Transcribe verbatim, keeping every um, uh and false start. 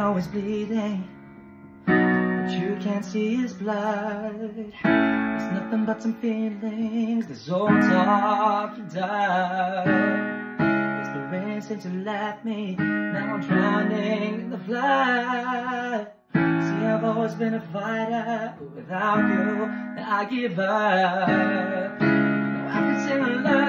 know he's bleeding, but you can't see his blood. There's nothing but some feelings, this old talk you died. As the rain seems to lap me, now I'm drowning in the flood. See, I've always been a fighter, but without you, I give up. Now I can sing alone.